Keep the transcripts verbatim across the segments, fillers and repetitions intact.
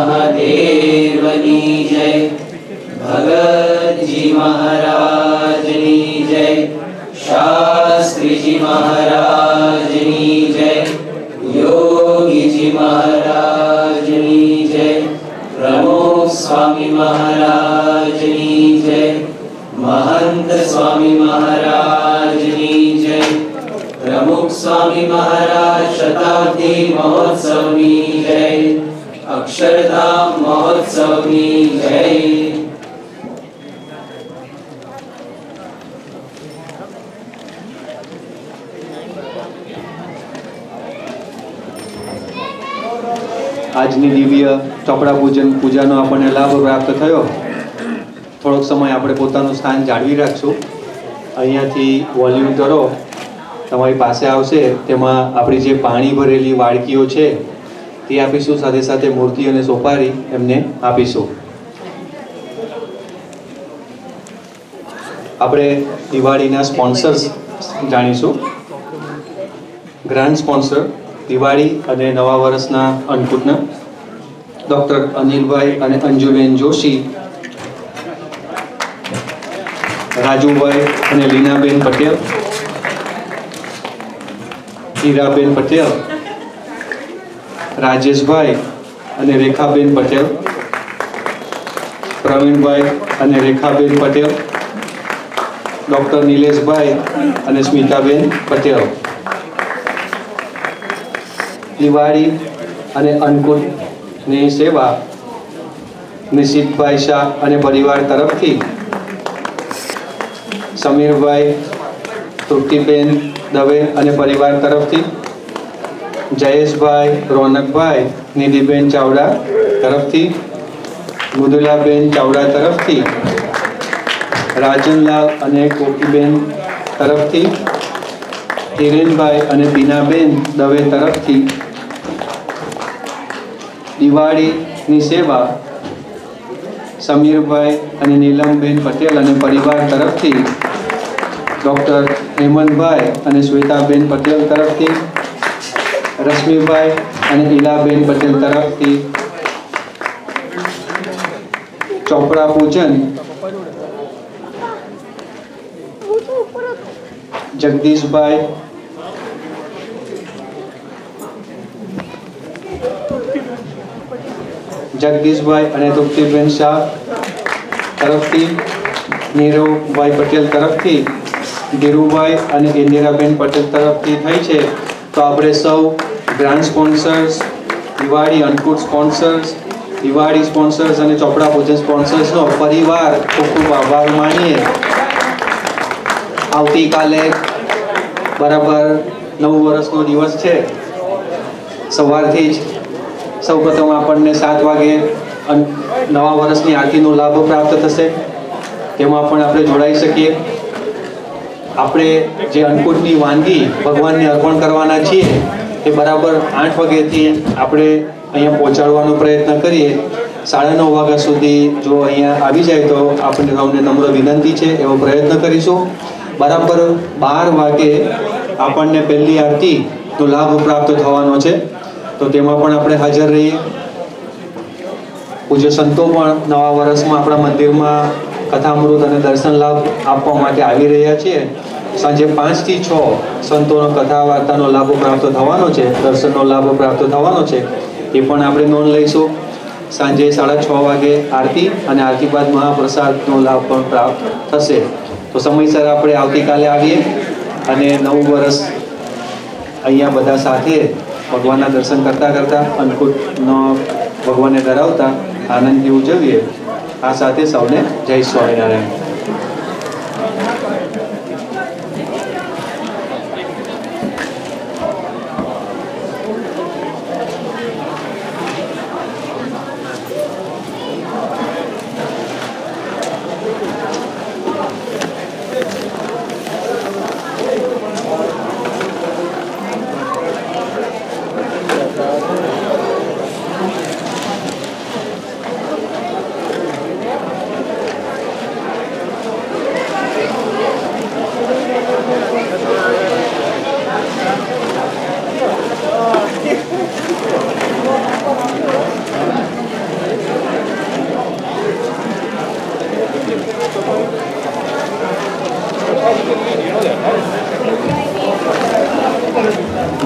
महादेवनी जय, भगत जी महाराजनी जय, शास्त्री जी महाराजनी जय, योगी जी महाराजनी जय, प्रमुख स्वामी महाराजनी जय, महंत स्वामी महाराजनी जय, प्रमुख स्वामी महाराज शताब्दी महोत्सवनी जय, अक्षरधाम महोत्सवनी जय। આજની દિવ્ય ચોપડા પૂજન પૂજાનો આપણને લાભ પ્રાપ્ત થયો। થોડોક સમય આપણે પોતાનું સ્થાન જાળવી રાખશું। અહીંયાથી વોલ્યુમ કરો, તમારી પાસે આવશે, તેમાં આપણી જે પાણી ભરેલી વાડકીઓ છે તે આપીશું, સાથે સાથે મૂર્તિ અને સોપારી એમને આપીશું। આપણે દિવાળીના સ્પોન્સર્સ જાણીશું। ગ્રાન્ડ સ્પોન્સર દિવાળી અને નવા વર્ષના અન્નકૂટના ડૉક્ટર અનિલભાઈ અને અંજુબેન જોશી, રાજુભાઈ અને લીનાબેન પટેલ, હીરાબેન પટેલ, રાજેશભાઈ અને રેખાબેન પટેલ, પ્રવીણભાઈ અને રેખાબેન પટેલ, ડૉક્ટર નિલેશભાઈ અને સ્મિતાબેન પટેલ। દિવાળી અને અન્નકૂટની સેવા નિશિતભાઈ શાહ અને પરિવાર તરફથી સમીરભાઈ, તૃપ્તિબેન દવે અને પરિવાર તરફથી, જયેશભાઈ, રોનકભાઈ, નિધિબેન ચાવડા તરફથી, મૃદુલાબેન ચાવડા તરફથી, રાજનલાલ અને કોકીબેન તરફથી, હિરેનભાઈ અને બીનાબેન દવે તરફથી। દિવાળીની સેવા સમીરભાઈ અને નીલમબેન પટેલ અને પરિવાર તરફથી, ડૉક્ટર હેમંતભાઈ અને શ્વેતાબેન પટેલ તરફથી, રશ્મિભાઈ અને ઈલાબેન પટેલ તરફથી। ચોપડા પૂજન જગદીશભાઈ, જગદીશભાઈ અને તૃપ્તિબેન શાહ તરફથી, નીરવભાઈ પટેલ તરફથી, ધીરુભાઈ અને ઇન્દિરાબેન પટેલ તરફથી થઈ છે। તો આપણે સૌ grand sponsors, Diwali Annakut sponsors, Diwali sponsors અને ચોપડા પૂજન સ્પોન્સર્સનો પરિવાર ખૂબ ખૂબ આભાર માનીએ। આવતીકાલે બરાબર નવ વર્ષનો દિવસ છે। સવારથી જ સૌપ્રથમ આપણને સાત વાગે નવા વર્ષની આરતીનો લાભ પ્રાપ્ત થશે, તેમાં પણ આપણે જોડાઈ શકીએ। આપણે જે અન્નકૂટની વાનગી ભગવાનને અર્પણ કરવાના છીએ તે બરાબર આઠ વાગ્યાથી આપણે અહીંયા પહોંચાડવાનો પ્રયત્ન કરીએ। સાડા નવ વાગ્યા સુધી જો અહીંયા આવી જાય તો આપણને સૌને નમ્ર વિનંતી છે, એવો પ્રયત્ન કરીશું। બરાબર બાર વાગે આપણને પહેલી આરતીનો લાભ પ્રાપ્ત થવાનો છે, તો તેમાં પણ આપણે હાજર રહીએ। પૂજ્ય સંતો પણ નવા વર્ષમાં આપણા મંદિરમાં કથામૃત અને દર્શન લાભ આપવા માટે આવી રહ્યા છીએ। સાંજે પાંચથી છ સંતોનો કથા વાર્તાનો લાભ પ્રાપ્ત થવાનો છે, દર્શનનો લાભ પ્રાપ્ત થવાનો છે, એ પણ આપણે નોંધ લઈશું। સાંજે સાડા છ વાગે આરતી અને આરતી બાદ મહાપ્રસાદનો લાભ પણ પ્રાપ્ત થશે। તો સમયસર આપણે આવતીકાલે આવીએ અને નવું વર્ષ અહીંયા બધા સાથે ભગવાનના દર્શન કરતા કરતા અન્નકૂટનો ભગવાનને ધરાવતા આનંદથી ઉજવીએ। આ સાથે સૌને જય સ્વામિનારાયણ।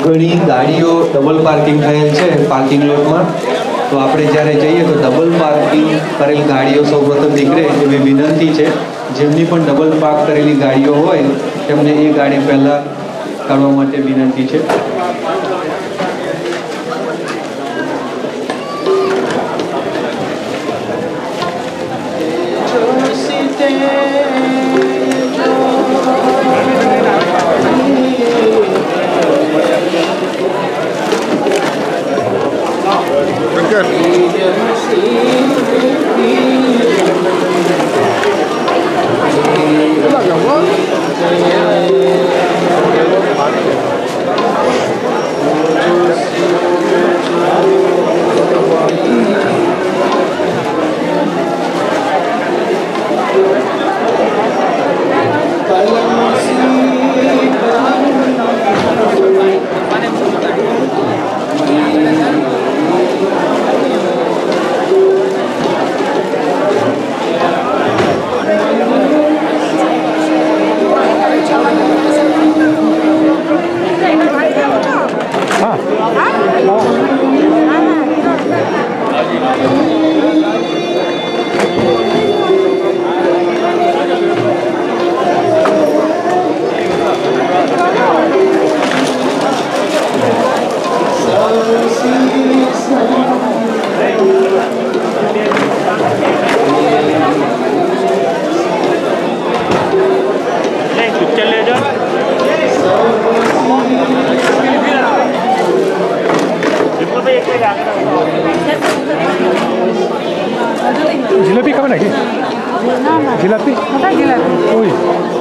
ઘણી ગાડીઓ ડબલ પાર્કિંગ થયેલ છે પાર્કિંગ લોટમાં, તો આપણે જ્યારે જઈએ તો ડબલ પાર્કિંગ કરેલ ગાડીઓ સૌપ્રથમ નીકળે એવી વિનંતી છે. જેમની પણ ડબલ પાર્ક કરેલી ગાડીઓ હોય તેમને એ ગાડી પહેલાં કાઢવા માટે વિનંતી છે. जिलेबी खावे ना कि जिलापी जिलापी ओई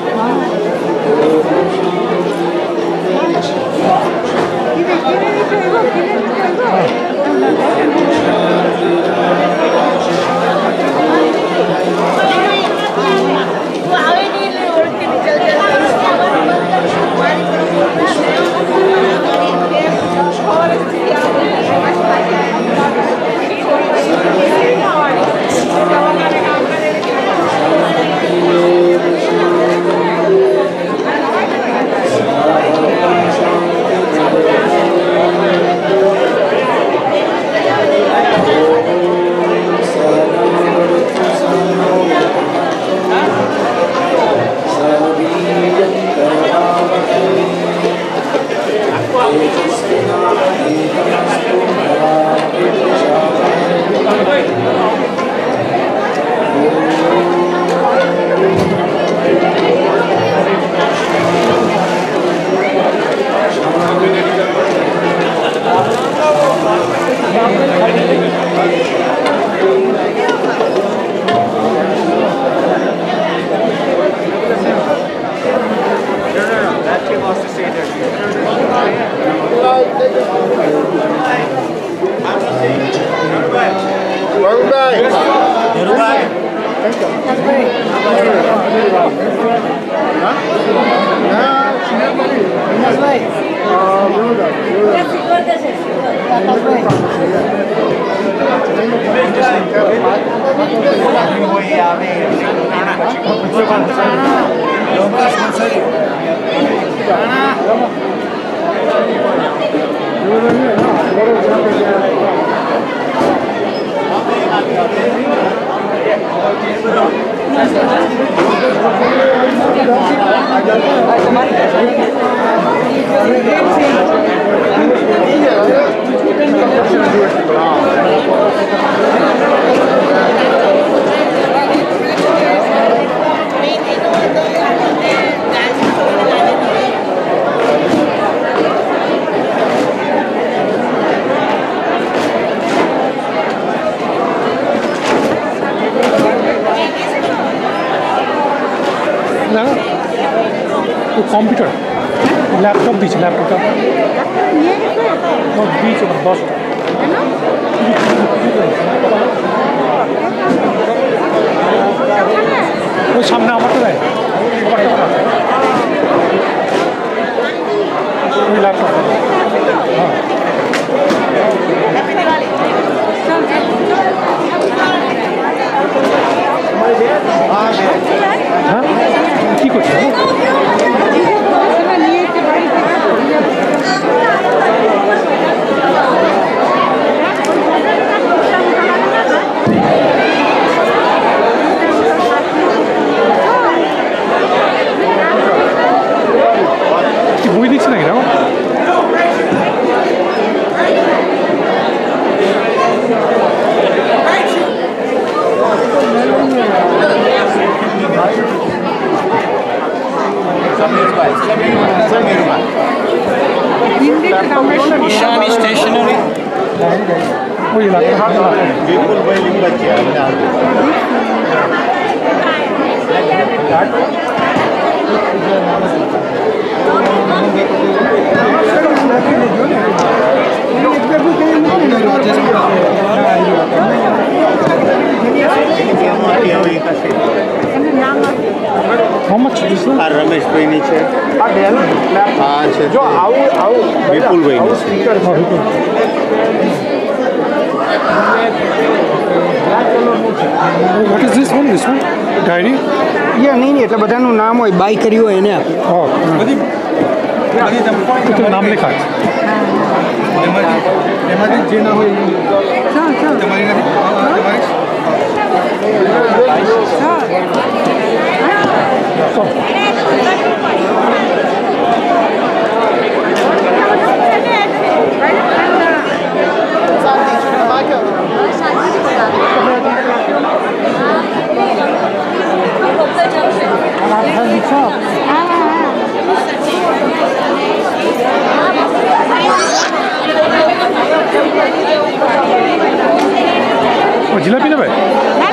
कंप्यूटर लैपटॉप बीच लैपटॉप बीच बस वो सामने आवाज तो है लैपटॉप हाँ ठीक है How much is this? આ રમેશભાઈની છે આ ડેલ આ છે જો આવું આવું વિપુલભાઈની આવું સ્પીકર છે What is this one? This one? Diary? યા નહીં નહીં એટલે બધાનું નામ હોય બાય કર્યું હોય એને આપે Oh. તો નામ લખા છે એમાંથી જે ના હોય તમારી નથી જિલેબી ને ભાઈ